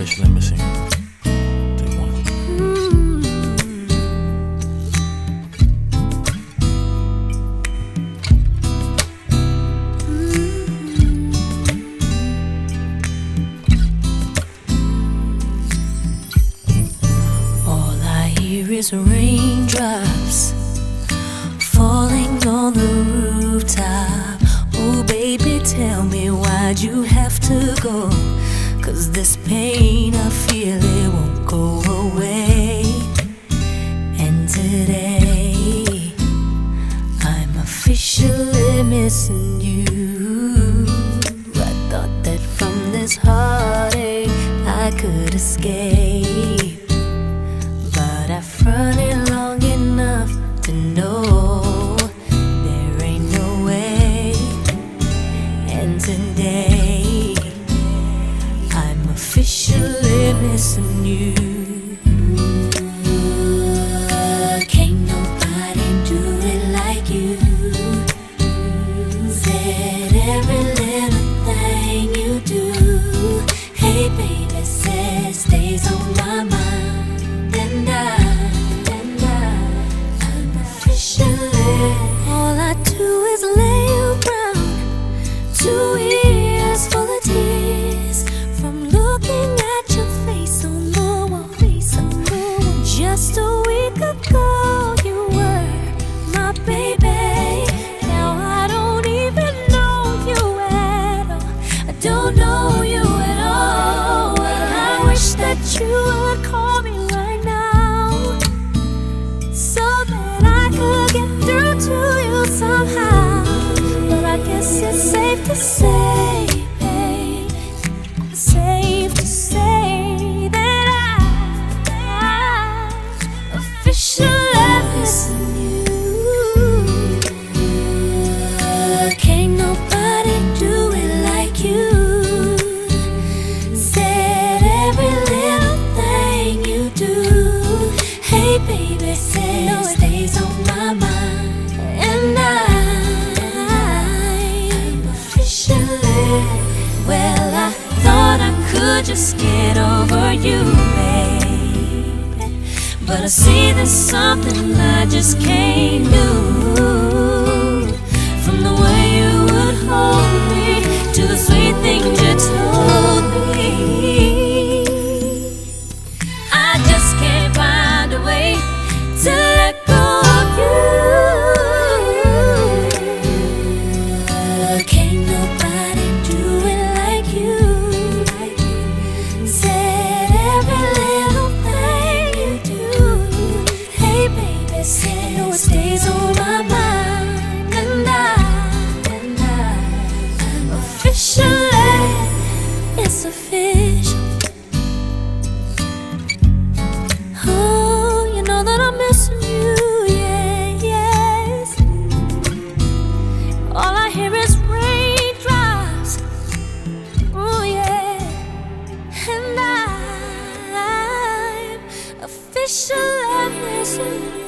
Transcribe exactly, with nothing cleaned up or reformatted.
officially missing you. Take one. All I hear is raindrops falling on the rooftop. Oh baby, tell me why'd you have to go? 'Cause this pain I feel, it won't go away. And today I'm officially missing you. I thought that from this heartache I could escape, but I fronted long enough to know there ain't no way. And today I'm officially missing you. Can't nobody do it like you. Said every little thing you do. Hey baby, said stays on my mind. And I, and I, I'm officially. All I do is lay around, two ears full of tears from looking at your face on the wall. Face on the wall. Just a week ago you were my baby. Now I don't even know you at all. I don't know you at all. Well, I wish that you would call me right now, so that I could get through to you somehow. But I guess it's safe to say, babe, safe to say that I, I'm officially missing you. Can't nobody do it like you. Said every little thing you do. Hey baby, say it stays on my mind. And I, I'm officially. Well, I thought I could just get over you, babe, but I see there's something I just can't do. From the way you would hold me to the sweet things you told me, I just can't find a way to let go of you. Can't nobody do it like you. Said every little thing you do. Hey baby, say it stays on my mind. And I, and I, I'm officially, it's official. Oh, you know that I'm missing you, yeah, yes. All I hear is raindrops, oh yeah. And I'm officially missing you.